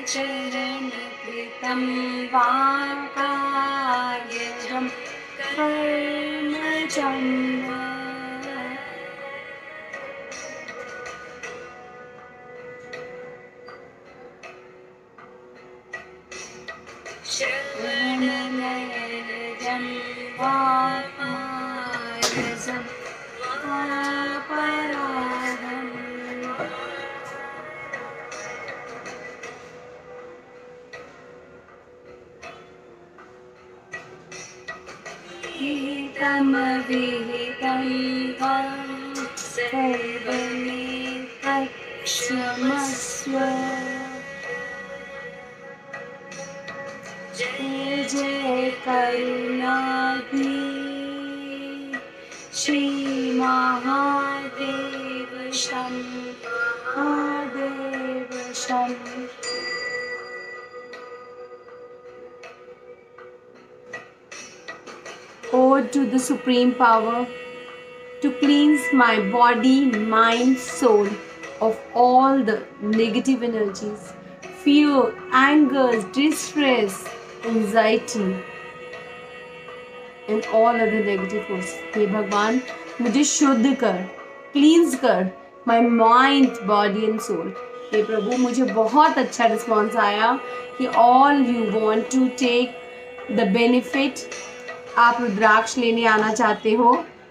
चरणकृतं वा कायजं कर्मजं वा श्रवणनयनजं वा कायजं वा परागम् विहितं वा सर्वमेतत्क्षमस्व। जय जय Karunanidhi Shri Mahadev Shambho Mahadev Shambho. Ode to the Supreme Power to cleanse my body, mind, soul of all the negative energies, fear, anger, distress, anxiety and all other negative forces. हे भगवान मुझे शुद्ध कर, cleanse कर my mind, body and soul. हे प्रभु मुझे बहुत अच्छा response आया कि all you want to take the benefit, आप रुद्राक्ष लेने आना चाहते हो,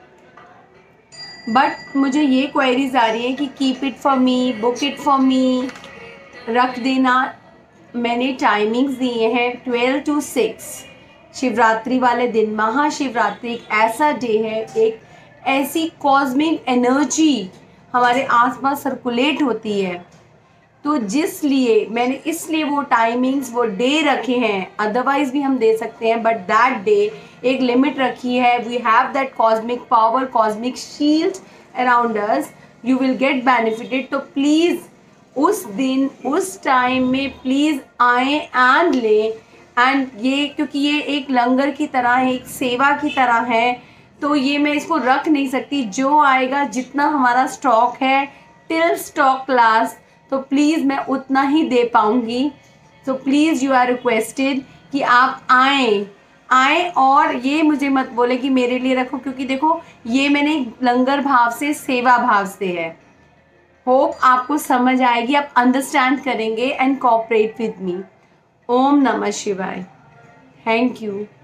बट मुझे ये क्वेरीज आ रही है कि keep it for me, book it for me, रख देना। मैंने टाइमिंग्स दिए हैं 12 to 6 शिवरात्रि वाले दिन। महाशिवरात्रि एक ऐसा डे है, एक ऐसी कॉस्मिक एनर्जी हमारे आसपास सर्कुलेट होती है, तो जिसलिए मैंने इसलिए वो टाइमिंग्स वो डे रखे हैं। अदरवाइज भी हम दे सकते हैं, बट दैट डे एक लिमिट रखी है। We have that cosmic power, cosmic shield around us, you will get benefited. तो प्लीज़ उस दिन उस टाइम में प्लीज़ आए एंड लें। एंड ये क्योंकि ये एक लंगर की तरह है, एक सेवा की तरह है, तो ये मैं इसको रख नहीं सकती। जो आएगा, जितना हमारा स्टॉक है टिल स्टॉक लास्ट, तो प्लीज़ मैं उतना ही दे पाऊँगी। So please you are requested कि आप आएँ। और ये मुझे मत बोले कि मेरे लिए रखो, क्योंकि देखो ये मैंने लंगर भाव से, सेवा भाव से है। होप आपको समझ आएगी, आप अंडरस्टैंड करेंगे एंड कोऑपरेट विद मी। ओम नमः शिवाय। Thank you.